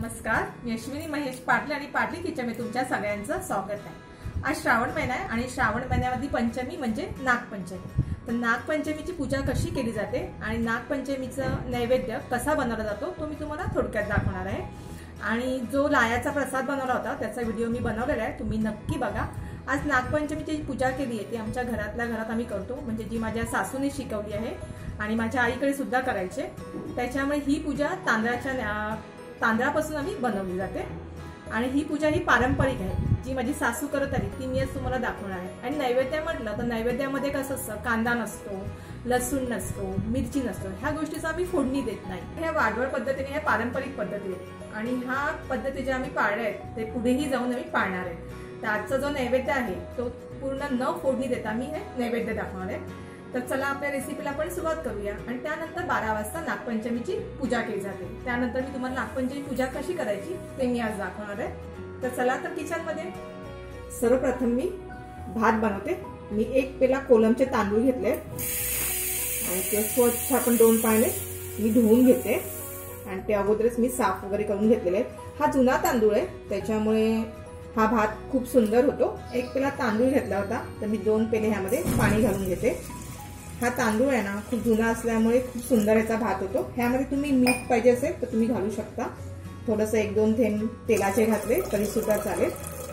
नमस्कार, मी अश्विनी महेश पाटले आणि पाटली किचनमध्ये तुमच्या सगळ्यांचं स्वागत आहे। आज श्रावण महिना आहे आणि श्रावण महिन्यामध्ये पंचमी म्हणजे नागपंचमी। तर नागपंचमीची पूजा कशी केली जाते आणि नागपंचमीचा नैवेद्य कसा बनवला जातो तो मी तुम्हाला थोडक्यात दाखवणार आहे। आणि जो लायाचा प्रसाद बनवला होता त्याचा व्हिडिओ मी बनवलेला आहे, तुम्ही नक्की बघा। आज नागपंचमीची पूजा केली आहे ती आमच्या घरातल्या घरात आम्ही करतो, म्हणजे जी माझ्या सासूने शिकवली आहे आणि माझ्या आईकडे सुद्धा करायचे। त्याच्यामुळे ही पूजा तांदळापासून आम्ही बनवली जाते आणि ही पूजा ही पारंपरिक आहे, जी माझी सासू करत आली ती मी आज तुम्हाला दाखवणार आहे। आणि नैवेद्य म्हटलं तर नैवेद्यामध्ये कसं असतं, कांदा नसतो, लसूण नसतो, मिरची नसतो, ह्या गोष्टीचा आम्ही फोडणी देत नाही। ह्या वाडवळ पद्धतीने ह्या पारंपरिक पद्धती आहेत आणि ह्या पद्धती ज्या आम्ही पाळल्या आहेत ते पुढेही जाऊन आम्ही पाळणार आहे। तर आजचा जो नैवेद्य आहे तो पूर्ण न फोडणी देता मी हे नैवेद्य दाखवणार आहे। तर चला आपल्या रेसिपीला आपण सुरुवात करूया। आणि त्यानंतर 12 वाजता नागपंचमीची पूजा केली जाते। त्यानंतर मी तुम्हाला नागपंचमी पूजा कशी करायची ते मी आज दाखवणार आहे। तर चला तर किचन मध्ये सर्वप्रथम मी भात बनवते। मी 1 पेला कोलमचे तांदूळ घेतले आणि ते स्वच्छ आपण 2 पाण्याने मी धुवून घेते आणि ते अगोदरच मी साफ वगैरे करून घेतलेले आहेत। हा जुना तांदूळ आहे त्याच्यामुळे हा भात खूप सुंदर होतो। 1 पेला तांदूळ घेतला होता तर मी 2 पेले ह्यामध्ये पाणी घालून घेते। हा तांदूळ आहे ना खूप जुना असल्यामुळे खूप सुंदर याचा भात होतो। ह्यामध्ये तुम्ही मीठ पाहिजे असेल तर तुम्ही घालू शकता, थोडंसं 1-2 थेंब तेलाचे घातले तरी सुद्धा चालेल।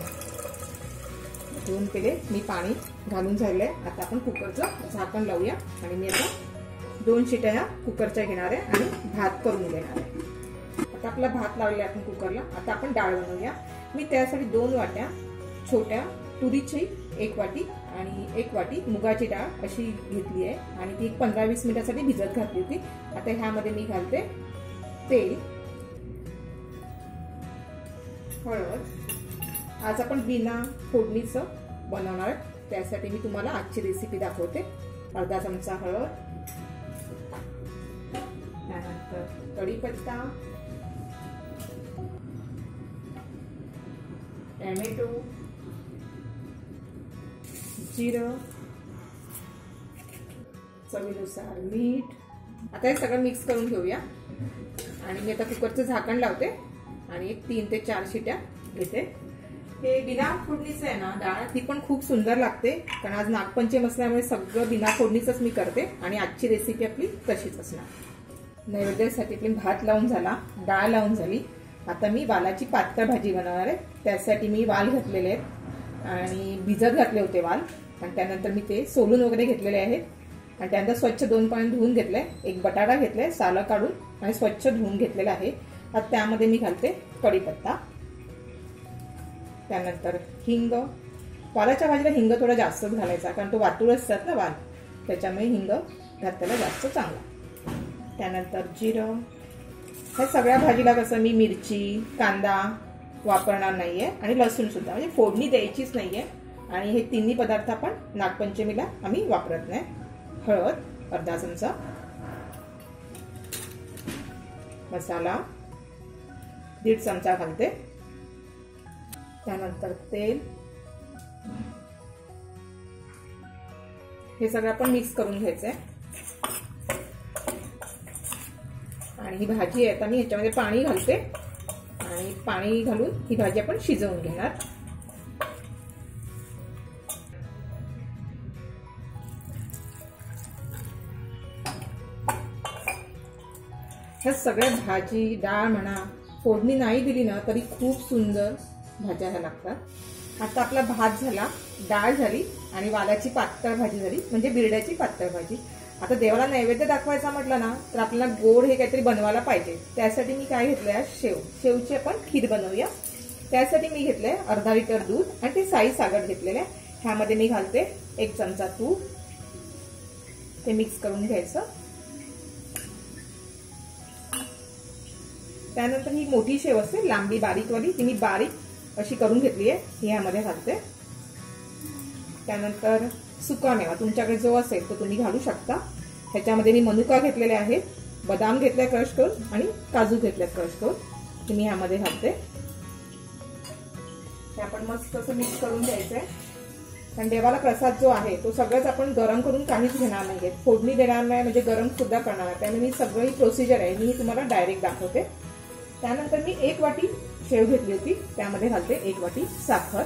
2 पेले मी पाणी घालून झालंय। आता आपण कुकरचं झाकण लावूया आणि मी आता 2 शिट्या ह्या कुकरच्या घेणार आहे आणि भात करून घेणार आहे। आता आपला भात लावलेला आपण कुकरला। आता आपण डाळ बनवूया। मी त्यासाठी 2 वाट्या छोट्या तुरीची 1 वाटी आणि 1 वाटी मुगाची डाळ अशी घेतली आहे आणि ती 15-20 मिनिटांसाठी भिजत घातली होती। आता ह्यामध्ये मी घालते तेल, हळद। आज आपण बिना फोडणीचं बनवणार आहे, त्यासाठी मी तुम्हाला आजची रेसिपी दाखवते। अर्धा चमचा हळद, त्यानंतर कढीपत्ता, टोमॅटो, जिरं, चवीनुसार मीठ। आता हे सगळं मिक्स करून घेऊया आणि मी आता कुकरचं झाकण लावते आणि 3 ते 4 शिट्या घेते। हे बिना फोडणीचं आहे ना डाळ, ती पण खूप सुंदर लागते, कारण आज नागपंचमी असल्यामुळे सगळं बिना फोडणीचंच मी करते आणि आजची रेसिपी आपली तशीच असणार। नैवेद्यासाठी आपली भात लावून झाला, डाळ लावून झाली। आता मी वालाची पातळ भाजी बनवणार आहे। त्यासाठी मी वाल घातलेले आहेत आणि भिजत घातले होते वाल आणि त्यानंतर मी ते सोलून वगैरे घेतलेले आहेत आणि त्यानंतर स्वच्छ 2 पाणी धुवून घेतले। 1 बटाटा घेतलाय सालं काढून आणि स्वच्छ धुवून घेतलेला आहे। आता त्यामध्ये मी घालते कढीपत्ता, त्यानंतर हिंग। वालाच्या भाजीला हिंग थोडा जास्तच घालायचा, कारण तो वाटूळ असतात ना वाल, त्याच्यामुळे हिंग घातलेला जास्त चांगला। त्यानंतर जिरं। ह्या सगळ्या भाजीला कसं मी मिरची, कांदा वापरणार नाहीये आणि लसूण सुद्धा, म्हणजे फोडणी द्यायचीच नाहीये आणि हे तिन्ही पदार्थ आपण नागपंचमीला आम्ही वापरत नाही। हळद अर्धा चमचा, मसाला 1.5 चमचा घालते, त्यानंतर तेल। हे सगळं आपण मिक्स करून घ्यायचंय आणि ही भाजी आहे आता मी ह्याच्यामध्ये पाणी घालते आणि पाणी घालून ही भाजी आपण शिजवून घेणार। ह्या सगळ्या भाजी डाळ म्हणा फोडणी नाही दिली ना तरी खूप सुंदर भाज्या ह्या लागतात। आता आपला भात झाला, डाळ झाली आणि वालाची पातळ भाजी झाली, म्हणजे बिरड्याची पातळ भाजी। आता देवाला नैवेद्य दाखवायचा म्हटलं ना तर आपल्याला गोड हे काहीतरी बनवायला पाहिजे। त्यासाठी मी काय घेतलंय, शेवची आपण खीर बनवूया। त्यासाठी मी घेतलंय अर्धा लिटर दूध आणि ते साई सागर घेतलेलं आहे। ह्यामध्ये मी घालते 1 चमचा तूप, ते मिक्स करून घ्यायचं। त्यानंतर ही मोठी शेव असते लांबी बारीकवाली, ती मी बारीक अशी करून घेतली आहे, ही ह्यामध्ये घालते। त्यानंतर सुकामेवा तुमच्याकडे जो असेल तो तुम्ही घालू शकता। ह्याच्यामध्ये मी मनुका घेतलेले आहेत, बदाम घेतले क्रश करून आणि काजू घेतले क्रश करून, ते मी ह्यामध्ये घालते। हे आपण मस्त असं मिक्स करून घ्यायचंय, कारण देवाला प्रसाद जो आहे तो सगळंच आपण गरम करून काहीच घेणार नाहीये, फोडणी देणार नाही, म्हणजे गरम सुद्धा करणार नाही। त्यामुळे मी सगळी प्रोसिजर आहे मी तुम्हाला डायरेक्ट दाखवते। त्यानंतर मी 1 वाटी शेव घेतली होती, त्यामध्ये घालते 1 वाटी साखर.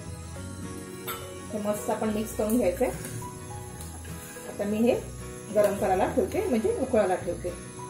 हे मस्त आपण मिक्स करून घ्यायचंय. आता मी हे गरम करायला ठेवते, म्हणजे उकळायला ठेवते.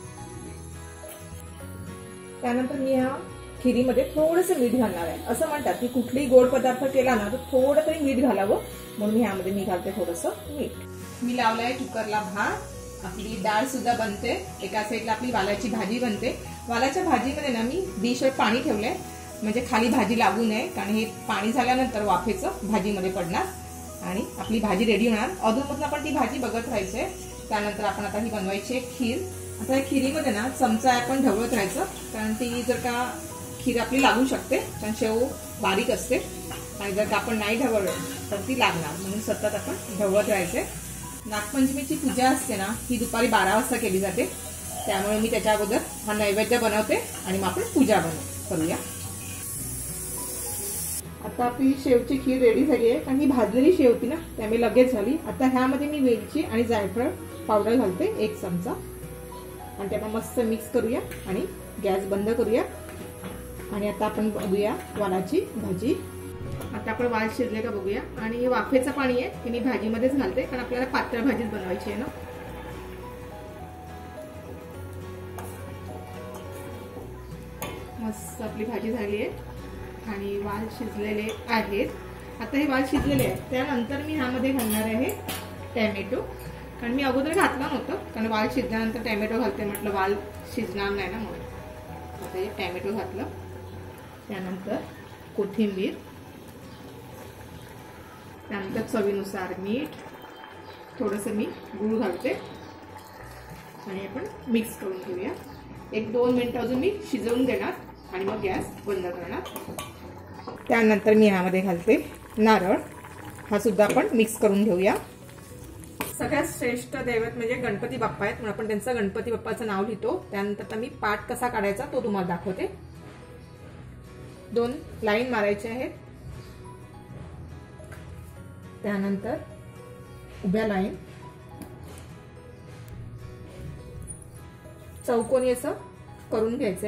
त्यानंतर मी ह्या खिरीमध्ये थोडंसं मीठ घालणार आहे. असं म्हणतात की कुठलीही गोड पदार्थ केला ना तर थोडं तरी मीठ घालावं, म्हणून ह्यामध्ये मी घालते थोडंसं मीठ. मी लावलंय कुकरला भात. आपली डाळ सुद्धा बनते. एका साईडला आपली वालाची भाजी बनते. वालाच्या भाजीमध्ये ना मी डिशवर पाणी ठेवलंय, म्हणजे खाली भाजी लागू नये, कारण हे पाणी झाल्यानंतर वाफेचं भाजीमध्ये पडणार आणि आपली भाजी रेडी होणार. अधूनमधून आपण ती भाजी बघत राहायचंय. त्यानंतर आपण आता ही बनवायची खीर. आता या खिरीमध्ये ना चमचा आपण ढवळत राहायचं, कारण ती जर का खीर आपली लागू शकते, कारण शेव बारीक असते आणि जर का आपण नाही ढवळलं तर ती लागणार, म्हणून सतत आपण ढवळत राहायचंय. नागपंचमीची पूजा असते ना ही दुपारी 12 वाजता केली जाते, त्यामुळे मी त्याच्या अगोदर हा नैवेद्य बनवते आणि मग आपण पूजा करूया. आता आपली शेवची खीर रेडी झाली आहे, कारण ही भाजलेली शेव होती ना त्यामुळे लगेच झाली. आता ह्यामध्ये मी वेलची आणि जायफळ पावडर घालते 1 चमचा आणि त्याला मस्त मिक्स करूया आणि गॅस बंद करूया. आणि आता आपण बघूया वालाची भाजी. आता आपण वाल शिजले का बघूया. आणि हे वाफेचं पाणी आहे ते मी भाजीमध्येच घालते, कारण आपल्याला पातळ भाजीच बनवायची आहे ना. मस्त आपली भाजी झाली आहे आणि वाल शिजलेले आहेत. आता हे वाल शिजलेले आहेत, त्यानंतर मी ह्यामध्ये घालणार आहे टॅमॅटो, कारण मी अगोदर घातला नव्हतं, कारण वाल शिजल्यानंतर टॅमॅटो घालते म्हटलं वाल शिजणार नाही ना म्हणून. आता हे टॅमॅटो घातलं. त्यानंतर कोथिंबीर, त्यानंतर चवीनुसार मीठ, थोडंसं मी गूळ घालते आणि आपण मिक्स करून घेऊया. 1-2 मिनिटं अजून मी शिजवून देणार आणि मग गॅस बंद करणार. त्यानंतर मी ह्यामध्ये घालते नारळ. हा सुद्धा आपण मिक्स करून घेऊया. सगळ्यात श्रेष्ठ दैवत म्हणजे गणपती बाप्पा आहेत, म्हणून आपण त्यांचं गणपती बाप्पाचं नाव लिहितो. त्यानंतर मी पाठ कसा काढायचा तो तुम्हाला दाखवते. 2 लाईन मारायचे आहेत, त्यानंतर उभ्या लाईन, चौकोनी असं करून घ्यायचंय.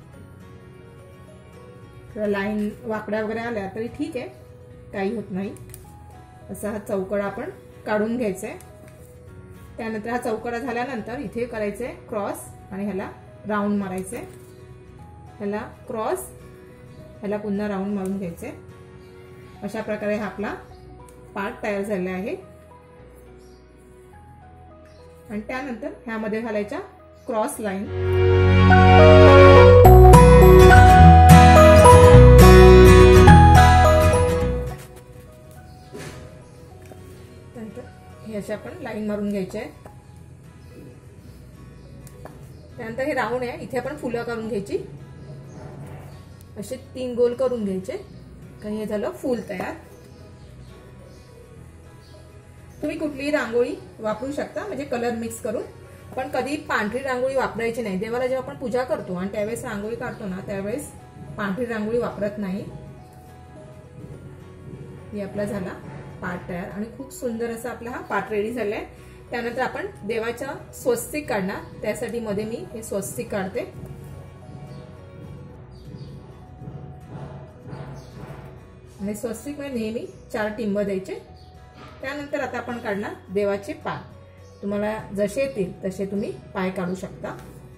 लाईन वाकड्या वगैरे आल्या तरी ठीक आहे, काही होत नाही. असा हा चौकडा आपण काढून घ्यायचा आहे. त्यानंतर हा चौकडा झाल्यानंतर इथे करायचंय क्रॉस आणि ह्याला राऊंड मारायचंय. ह्याला क्रॉस, ह्याला पुन्हा राऊंड मारून घ्यायचंय. अशा प्रकारे हा आपला पार्ट तयार झाला आहे. आणि त्यानंतर ह्यामध्ये घालायच्या क्रॉस लाईन. हे असे आपण लाईन मारून घ्यायचे. त्यानंतर हे राऊंड आहे, इथे आपण फुलं करून घ्यायची. असे 3 गोल करून घ्यायचे. कारण हे झालं फूल तयार. तुम्ही कुठलीही रांगोळी वापरू शकता, म्हणजे कलर मिक्स करून, पण कधी पांढरी रांगोळी वापरायची नाही. देवाला जेव्हा आपण पूजा करतो आणि त्यावेळेस रांगोळी काढतो ना त्यावेळेस पांढरी रांगोळी वापरत नाही. हे आपला झाला पाट तयार आणि खूप सुंदर असा आपला हा पाट रेडी झालाय. त्यानंतर आपण देवाच्या स्वस्तिक काढणार, त्यासाठी मध्ये मी हे स्वस्तिक काढते. आणि स्वस्तिक मध्ये नेहमी 4 टिंब द्यायचे. त्यानंतर आता आपण काढणार देवाचे पाय. तुम्हाला जसे येतील तसे तुम्ही पाय काढू शकता.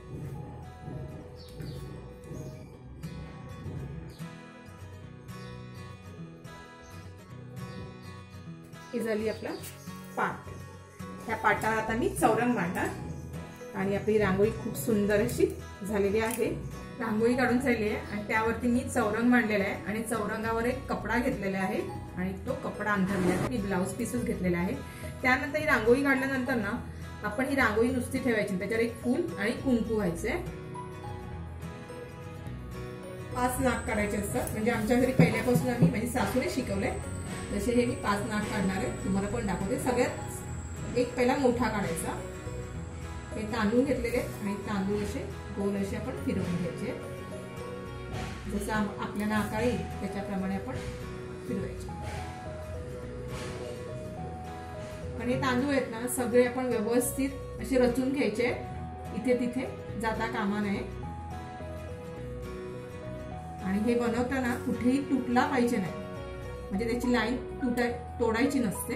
ही झाली आपला पाट. ह्या पाटावर आता मी चौरंग मांडणार आणि आपली रांगोळी खूप सुंदर अशी झालेली आहे. रांगोळी काढून झाली आहे आणि त्यावरती मी चौरंग मांडलेला आहे आणि चौरंगावर एक कपडा घेतलेला आहे आणि तो कपडा अंथरलेला आहे. मी ब्लाउज पीसेस घेतलेला आहे. त्यानंतर ही रांगोळी काढल्यानंतर ना आपण ही रांगोळी नुसती ठेवायची, त्याच्यावर एक फूल आणि कुंकू व्हायचे. 5 नाग काढायचे असतात, म्हणजे आमच्या घरी पहिल्यापासून आम्ही माझी सासूने शिकवलंय जसे हे मी 5 नाग काढणार आहे. तुम्हाला पण दाखवते. सगळ्यात एक पहिला मोठा काढायचा. हे तांदूळ घेतलेले आणि तांदूळ असे गोल असे आपण फिरवून घ्यायचे. जसं आपल्याला आकार येईल त्याच्याप्रमाणे आपण फिरवायचे. आणि हे तांदूळ आहेत ना सगळे आपण व्यवस्थित असे रचून घ्यायचे, इथे तिथे जाता कामा नये. आणि हे बनवताना कुठेही तुटला पाहिजे नाही, म्हणजे त्याची लाईन तोडायची नसते.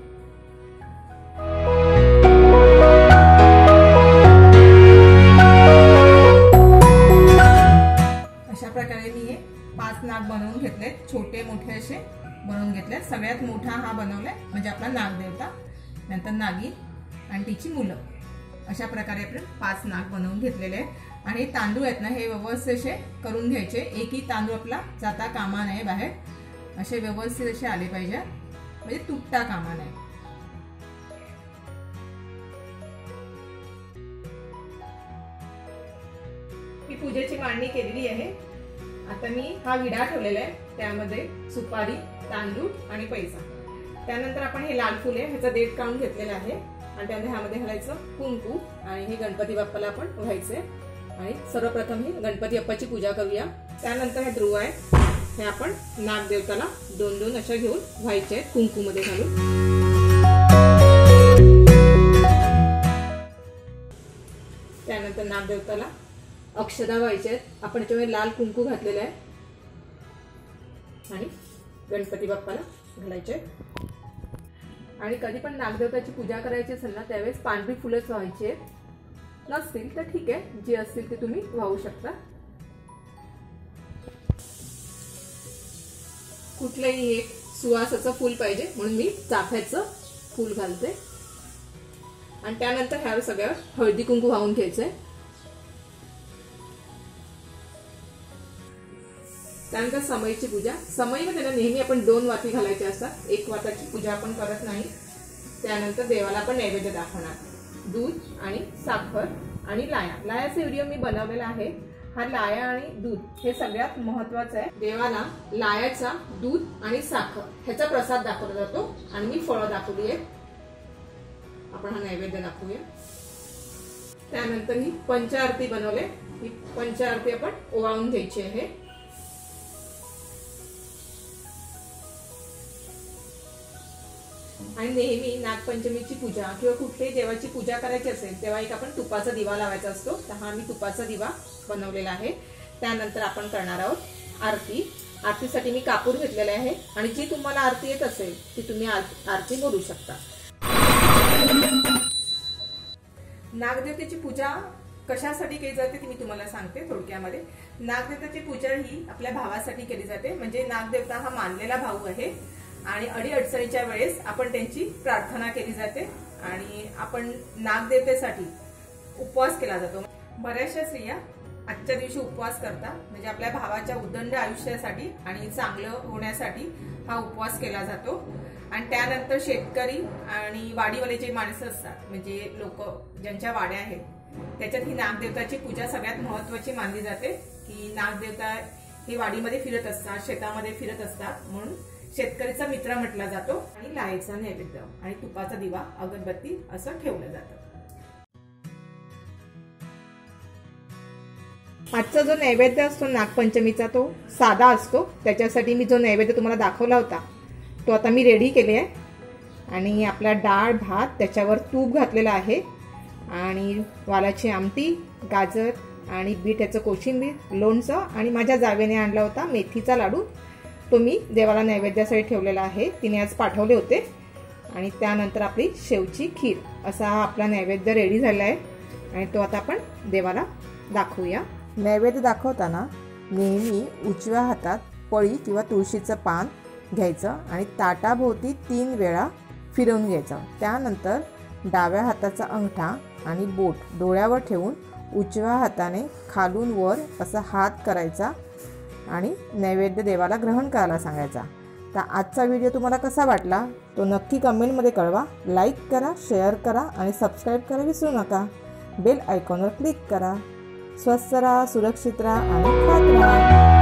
अशा प्रकारे मी हे 5 नाग बनवून घेतले, छोटे मोठे असे बनवून घेतले. सगळ्यात मोठा हा बनवलाय म्हणजे आपला नागदेवता, नंतर नागिन आणि तिची मुलं. अशा प्रकारे आपण 5 नाग बनवून घेतलेले आहेत. आणि तांदूळ आहेत ना, हे व्यवस्थित असे करून घ्यायचे. एकही तांदूळ आपला जाता कामा नये बाहेर, असे व्यवस्थित असे आले पाहिजे, म्हणजे तुटता कामा नये. मी पूजेची मांडणी केलेली आहे. आता मी हा विडा ठेवलेला आहे, त्यामध्ये सुपारी, तांदूळ आणि पैसा. त्यानंतर आपण हे लाल फुले ह्याचा देठ काढून घातलेला आहे आणि त्यामध्ये ह्यामध्ये घालायचं कुंकू आणि हे गणपती बाप्पाला आपण व्हायचे. आणि सर्वप्रथम ही गणपती बाप्पाची पूजा करूया. त्यानंतर हे ध्रुव आहे, हे आपण नागदेवताला 2-2 अशा घेऊन व्हायचे आहेत कुंकू मध्ये घालून. त्यानंतर नागदेवताला अक्षदा व्हायचे आहेत. आपण याच्यामध्ये लाल कुंकू घातलेले आहे आणि गणपती बाप्पाला घालायचे. आणि कधी पण नागदेवताची पूजा करायची असेल ना, त्यावेळेस पांढरी फुलंच व्हायची आहेत. नसतील तर ठीक आहे, जी असतील ते तुम्ही वाहू शकता. कुठलंही एक सुवासाचं फूल पाहिजे म्हणून मी चाफ्याचं फूल घालते. आणि त्यानंतर ह्या सगळ्यावर हळदी कुंकू वाहून घ्यायचंय. त्यानंतर समईची पूजा. समईमध्ये नेहमी आपण 2 वाती घालायच्या असतात, 1 वाताची पूजा आपण करत नाही. त्यानंतर देवाला आपण नैवेद्य दाखवणार, दूध आणि साखर आणि लाया. लायाचा व्हिडिओ मी बनवलेला आहे. हा लाया आणि दूध हे सगळ्यात महत्वाचं आहे. देवाला लायाचा, दूध आणि साखर ह्याचा प्रसाद दाखवला जातो. आणि मी फळं दाखवली आहे. आपण हा नैवेद्य दाखवूया. त्यानंतर ही पंचारती बनवले. ही पंचारती आपण ओवाळून घ्यायची आहे. आणि नेहमी नागपंचमीची पूजा किंवा कुठल्याही देवाची पूजा करायची असेल तेव्हा एक आपण तुपाचा दिवा लावायचा असतो. तर हा मी तुपाचा दिवा बनवलेला आहे. त्यानंतर आपण करणार आहोत आरती. आरतीसाठी मी कापूर घेतलेला आहे आणि जी तुम्हाला आरती येत असेल ती तुम्ही आरती बोलू शकता. नागदेवतेची पूजा कशासाठी केली जाते ती मी तुम्हाला सांगते थोडक्यामध्ये. नागदेवतेची पूजा ही आपल्या भावासाठी केली जाते. म्हणजे नागदेवता हा मानलेला भाऊ आहे आणि अडीअडचणीच्या वेळेस आपण त्यांची प्रार्थना केली जाते. आणि आपण नागदेवतेसाठी उपवास केला जातो. बऱ्याचशा स्त्रिया आजच्या दिवशी उपवास करतात, म्हणजे आपल्या भावाच्या उदंड आयुष्यासाठी आणि चांगलं होण्यासाठी हा उपवास केला जातो. आणि त्यानंतर शेतकरी आणि वाडीवाले जे माणसं असतात, म्हणजे लोक ज्यांच्या वाड्या आहेत, त्याच्यात ही नागदेवताची पूजा सगळ्यात महत्वाची मानली जाते. की नागदेवता हे वाडीमध्ये फिरत असतात, शेतामध्ये फिरत असतात, म्हणून शेतकरीचा मित्र म्हटला जातो. आणि लायेचा नैवेद्य आणि तुपाचा दिवा, अगरबत्ती असं ठेवलं जातं. आजचा जो नैवेद्य असतो नागपंचमीचा तो साधा असतो. त्याच्यासाठी मी जो नैवेद्य तुम्हाला दाखवला होता तो आता मी रेडी केले आहे. आणि आपला डाळ भात, त्याच्यावर तूप घातलेलं आहे आणि वालाची आमटी, गाजर आणि बीट याचं कोशिंबीर, लोणचं आणि माझ्या जावेने आणला होता मेथीचा लाडू. तो मी देवाला नैवेद्यासाठी ठेवलेला आहे. तिने आज पाठवले होते. आणि त्यानंतर आपली शेवची खीर, असा हा आपला नैवेद्य रेडी झाला आहे. आणि तो आता आपण देवाला दाखवूया. नैवेद्य दाखवताना नेहमी उजव्या हातात पळी किंवा तुळशीचं पान घ्यायचं आणि ताटाभोवती 3 वेळा फिरवून घ्यायचं. त्यानंतर डाव्या हाताचा अंगठा आणि बोट डोळ्यावर ठेवून उजव्या हाताने खालून वर असा हात करायचा आणि नैवेद्य देवाला ग्रहण करायला सांगायचा. तर आजचा व्हिडिओ तुम्हाला कसा वाटला तो नक्की कमेंटमध्ये कळवा. लाईक करा, शेअर करा आणि सबस्क्राईब करायला विसरू नका. बेल आयकॉनवर क्लिक करा. स्वस्थ राहा, सुरक्षित राहा आणि खात राहा.